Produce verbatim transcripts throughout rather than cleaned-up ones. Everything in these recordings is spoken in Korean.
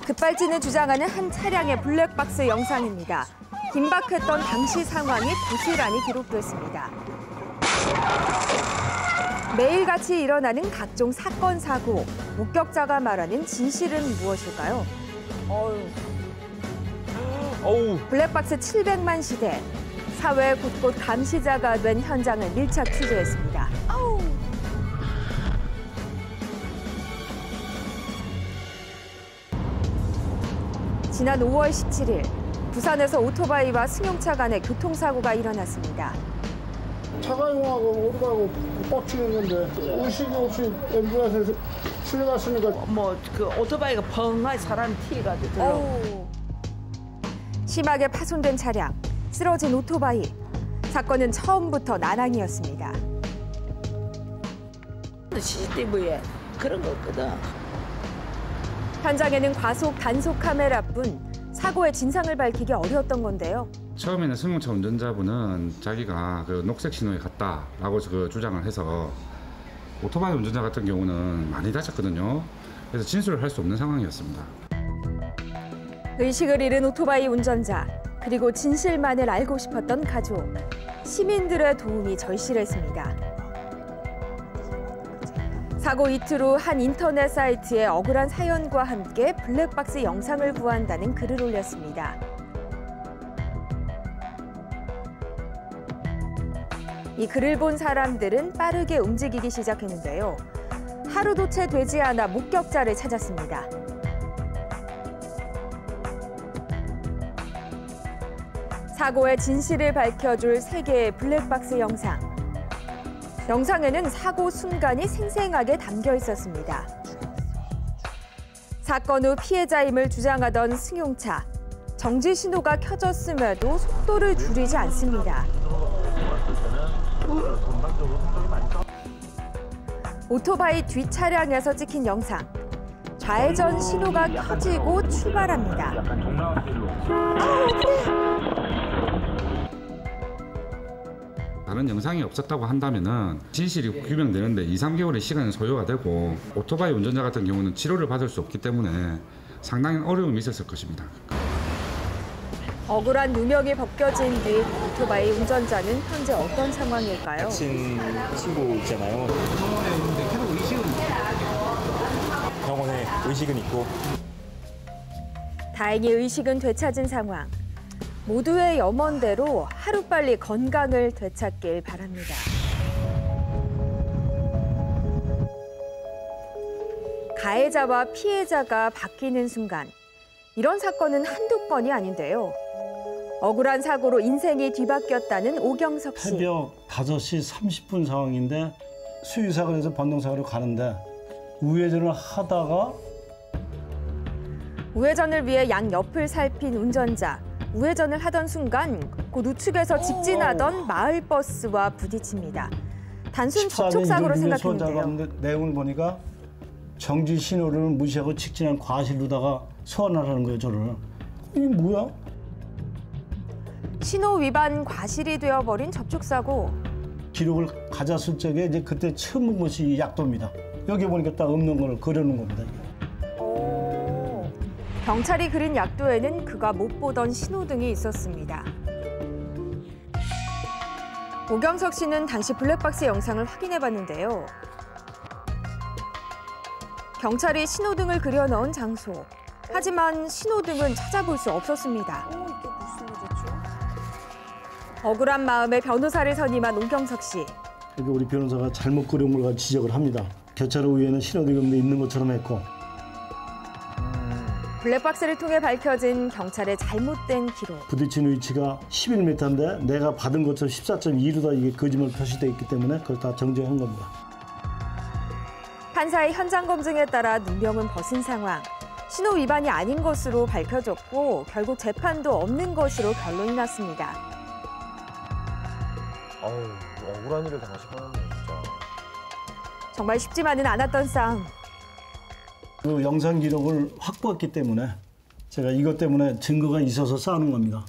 급발진을 주장하는 한 차량의 블랙박스 영상입니다. 긴박했던 당시 상황이 고스란히 기록됐습니다. 매일같이 일어나는 각종 사건, 사고, 목격자가 말하는 진실은 무엇일까요? 어우. 어우. 블랙박스 칠백만 시대, 사회 곳곳 감시자가 된 현장을 밀착 취재했습니다. 아우. 지난 오월 십칠일, 부산에서 오토바이와 승용차 간의 교통사고가 일어났습니다. 차가 용하고 오토바이하고 빡치는 건데 의식이 없이 앰뷸런스에서 실려갔으니까 뭐 그 오토바이가 펑하게 사람 튀어가지고 들어. 심하게 파손된 차량, 쓰러진 오토바이. 사건은 처음부터 난항이었습니다. 씨씨티비에 그런 거 없거든. 현장에는 과속 단속 카메라뿐 사고의 진상을 밝히기 어려웠던 건데요. 처음에는 승용차 운전자분은 자기가 그 녹색 신호에 갔다라고 그 주장을 해서 오토바이 운전자 같은 경우는 많이 다쳤거든요. 그래서 진술을 할 수 없는 상황이었습니다. 의식을 잃은 오토바이 운전자, 그리고 진실만을 알고 싶었던 가족, 시민들의 도움이 절실했습니다. 사고 이틀 후 한 인터넷 사이트에 억울한 사연과 함께 블랙박스 영상을 구한다는 글을 올렸습니다. 이 글을 본 사람들은 빠르게 움직이기 시작했는데요. 하루도 채 되지 않아 목격자를 찾았습니다. 사고의 진실을 밝혀줄 세 개의 블랙박스 영상. 영상에는 사고 순간이 생생하게 담겨 있었습니다. 사건 후 피해자임을 주장하던 승용차. 정지 신호가 켜졌음에도 속도를 줄이지 않습니다. 오토바이 뒷차량에서 찍힌 영상. 좌회전 신호가 켜지고 출발합니다. 다른 영상이 없었다고 한다면은 진실이 규명되는데 이, 삼 개월의 시간이 소요가 되고 오토바이 운전자 같은 경우는 치료를 받을 수 없기 때문에 상당히 어려움이 있었을 것입니다. 억울한 누명이 벗겨진 뒤 오토바이 운전자는 현재 어떤 상황일까요? 다친 친구 있잖아요. 병원에 있는데 계속 의식은 병원에 의식은 있고. 다행히 의식은 되찾은 상황. 모두의 염원대로 하루빨리 건강을 되찾길 바랍니다. 가해자와 피해자가 바뀌는 순간. 이런 사건은 한두 건이 아닌데요. 억울한 사고로 인생이 뒤바뀌었다는 오경석 씨. 새벽 다섯 시 삼십 분 상황인데 수의사관에서 번동사고로 가는데 우회전을 하다가 우회전을 위해 양옆을 살핀 운전자. 우회전을 하던 순간 곧 우측에서 직진하던 마을버스와 부딪힙니다. 단순 접촉사고로 생각했는데요. 내용을 보니까 정지 신호를 무시하고 직진한 과실로다가 소환하라는 거예요, 저를. 이게 뭐야? 신호 위반 과실이 되어버린 접촉사고. 기록을 가졌을 적에 이제 그때 처음 본 것이 이 약도입니다. 여기 보니까 딱 없는 걸 그려놓은 겁니다. 오. 경찰이 그린 약도에는 그가 못 보던 신호등이 있었습니다. 오경석 씨는 당시 블랙박스 영상을 확인해봤는데요. 경찰이 신호등을 그려넣은 장소. 하지만 신호등은 찾아볼 수 없었습니다. 어, 이게 무슨 일이죠? 억울한 마음에 변호사를 선임한 오경석 씨. 그러니까 우리 변호사가 잘못 그려온 걸 지적을 합니다. 교차로 위에는 신호등이 있는 것처럼 했고. 블랙박스를 통해 밝혀진 경찰의 잘못된 기록. 부딪힌 위치가 십일 미터인데 내가 받은 것처럼 십사 점 이로다 이게 거짓말 표시되어 있기 때문에 그걸 다 정정한 겁니다. 판사의 현장 검증에 따라 누명은 벗은 상황. 신호 위반이 아닌 것으로 밝혀졌고 결국 재판도 없는 것으로 결론이 났습니다. 아우, 억울한 일을 당하시겠네요, 진짜. 정말 쉽지만은 않았던 싸움. 그 영상 기록을 확보했기 때문에 제가 이것 때문에 증거가 있어서 싸우는 겁니다.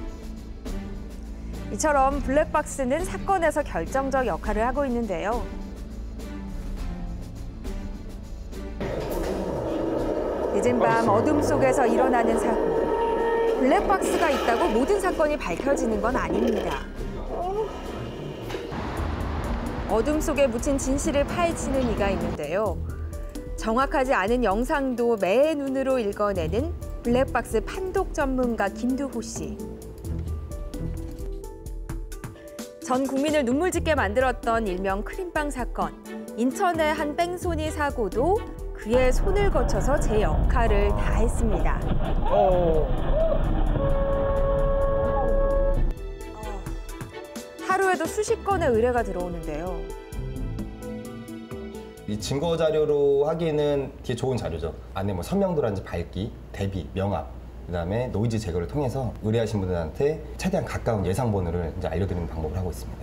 이처럼 블랙박스는 사건에서 결정적 역할을 하고 있는데요. 늦은 밤 어둠 속에서 일어나는 사고. 블랙박스가 있다고 모든 사건이 밝혀지는 건 아닙니다. 어둠 속에 묻힌 진실을 파헤치는 이가 있는데요. 정확하지 않은 영상도 매의 눈으로 읽어내는 블랙박스 판독 전문가 김두호 씨. 전 국민을 눈물짓게 만들었던 일명 크림빵 사건. 인천의 한 뺑소니 사고도 그의 손을 거쳐서 제 역할을 다했습니다. 하루에도 수십 건의 의뢰가 들어오는데요. 이 증거 자료로 하기에는 되게 좋은 자료죠. 안에 뭐 선명도라든지 밝기, 대비, 명암, 그다음에 노이즈 제거를 통해서 의뢰하신 분들한테 최대한 가까운 예상 번호를 이제 알려드리는 방법을 하고 있습니다.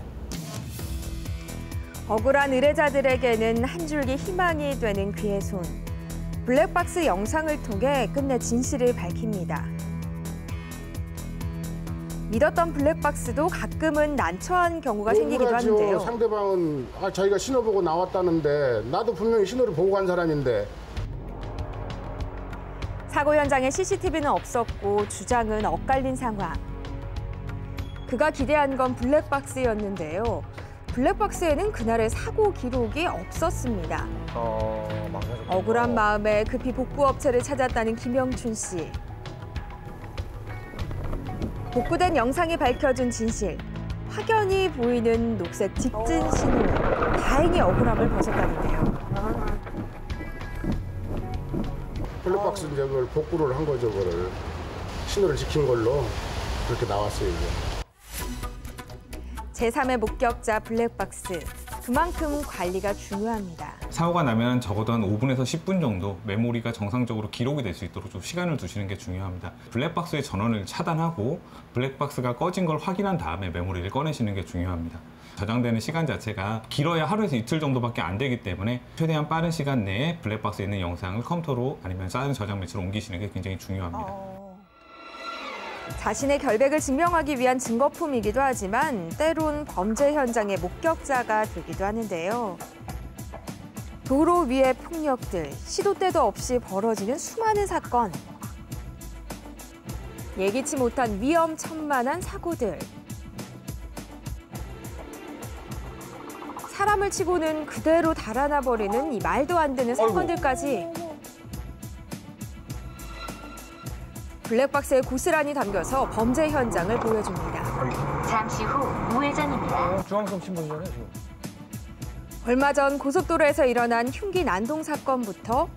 억울한 의뢰자들에게는 한 줄기 희망이 되는 그의 손. 블랙박스 영상을 통해 끝내 진실을 밝힙니다. 믿었던 블랙박스도 가끔은 난처한 경우가 생기기도 억울하지요. 하는데요. 상대방은 아, 자기가 신호 보고 나왔다는데 나도 분명히 신호를 보고 간 사람인데. 사고 현장에 씨씨티비는 없었고 주장은 엇갈린 상황. 그가 기대한 건 블랙박스였는데요. 블랙박스에는 그날의 사고 기록이 없었습니다. 어, 망가졌구나. 억울한 마음에 급히 복구업체를 찾았다는 김영춘 씨. 복구된 영상이 밝혀준 진실. 확연히 보이는 녹색 직진 신호. 다행히 억울함을 벗었다는데요. 블랙박스 이제 그걸 복구를 한 거죠, 그거를. 신호를 지킨 걸로 그렇게 나왔어요, 이제. 제삼의 목격자 블랙박스. 그만큼 관리가 중요합니다. 사고가 나면 적어도 한 오 분에서 십 분 정도 메모리가 정상적으로 기록이 될 수 있도록 좀 시간을 두시는 게 중요합니다. 블랙박스의 전원을 차단하고 블랙박스가 꺼진 걸 확인한 다음에 메모리를 꺼내시는 게 중요합니다. 저장되는 시간 자체가 길어야 하루에서 이틀 정도밖에 안 되기 때문에 최대한 빠른 시간 내에 블랙박스에 있는 영상을 컴퓨터로 아니면 다른 저장 매체로 옮기시는 게 굉장히 중요합니다. 어... 자신의 결백을 증명하기 위한 증거품이기도 하지만 때론 범죄 현장의 목격자가 되기도 하는데요. 도로 위의 폭력들, 시도 때도 없이 벌어지는 수많은 사건. 예기치 못한 위험천만한 사고들. 사람을 치고는 그대로 달아나 버리는 이 말도 안 되는 사건들까지. 블랙박스에 고스란히 담겨서 범죄 현장을 보여줍니다. 잠시 후 우회전입니다. 중앙선 신분이잖아요, 지금. 얼마 전 고속도로에서 일어난 흉기 난동 사건부터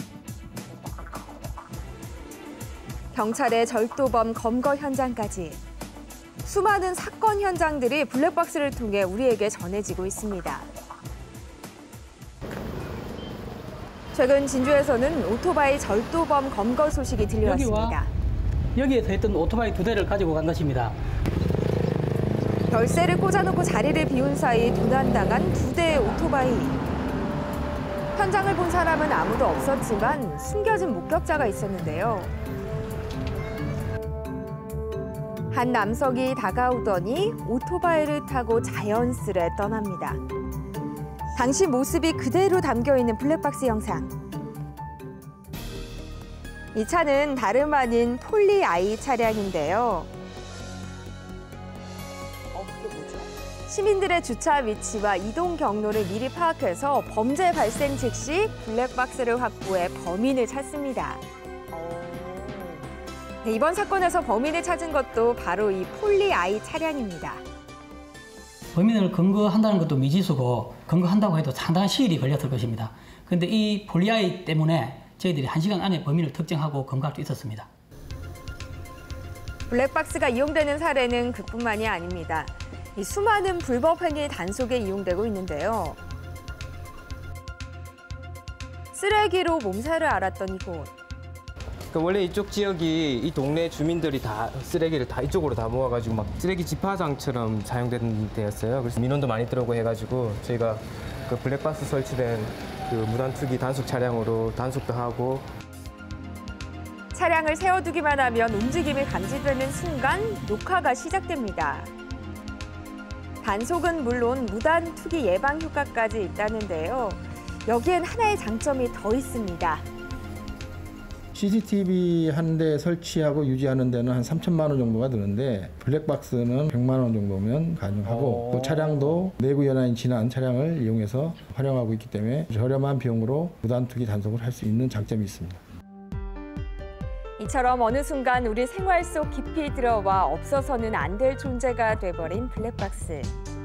경찰의 절도범 검거 현장까지 수많은 사건 현장들이 블랙박스를 통해 우리에게 전해지고 있습니다. 최근 진주에서는 오토바이 절도범 검거 소식이 들려왔습니다. 여기에 서 있던 오토바이 두 대를 가지고 간 것입니다. 열쇠를 꽂아놓고 자리를 비운 사이 도난당한 두 대의 오토바이. 현장을 본 사람은 아무도 없었지만 숨겨진 목격자가 있었는데요. 한 남성이 다가오더니 오토바이를 타고 자연스레 떠납니다. 당시 모습이 그대로 담겨있는 블랙박스 영상. 이 차는 다름 아닌 폴리아이 차량인데요. 시민들의 주차 위치와 이동 경로를 미리 파악해서 범죄 발생 즉시 블랙박스를 확보해 범인을 찾습니다. 네, 이번 사건에서 범인을 찾은 것도 바로 이 폴리아이 차량입니다. 범인을 검거한다는 것도 미지수고 검거한다고 해도 상당한 시일이 걸렸을 것입니다. 그런데 이 폴리아이 때문에 저희들이 한 시간 안에 범인을 특정하고 검거할 수 있었습니다. 블랙박스가 이용되는 사례는 그뿐만이 아닙니다. 이 수많은 불법 행위 단속에 이용되고 있는데요. 쓰레기로 몸살을 앓았던 이곳. 그러니까 원래 이쪽 지역이 이 동네 주민들이 다 쓰레기를 다 이쪽으로 다 모아가지고 막 쓰레기 집화장처럼 사용되는 데였어요. 그래서 민원도 많이 들어오고 해가지고 저희가 그 블랙박스 설치된 그 무단투기 단속 차량으로 단속도 하고. 차량을 세워두기만 하면 움직임이 감지되는 순간 녹화가 시작됩니다. 단속은 물론 무단 투기 예방 효과까지 있다는데요. 여기엔 하나의 장점이 더 있습니다. 씨씨티비 한 대 설치하고 유지하는 데는 한 삼천만 원 정도가 드는데 블랙박스는 백만 원 정도면 가능하고 또 차량도 내구 연한이 지난 차량을 이용해서 활용하고 있기 때문에 저렴한 비용으로 무단 투기 단속을 할 수 있는 장점이 있습니다. 이처럼 어느 순간 우리 생활 속 깊이 들어와 없어서는 안 될 존재가 돼버린 블랙박스.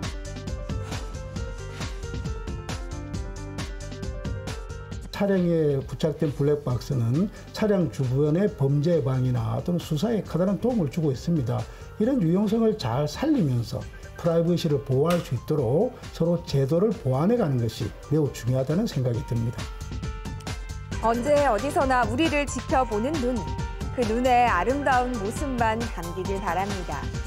차량에 부착된 블랙박스는 차량 주변의 범죄 예방이나 또는 수사에 커다란 도움을 주고 있습니다. 이런 유용성을 잘 살리면서 프라이버시를 보호할 수 있도록 서로 제도를 보완해가는 것이 매우 중요하다는 생각이 듭니다. 언제 어디서나 우리를 지켜보는 눈, 그 눈에 아름다운 모습만 담기길 바랍니다.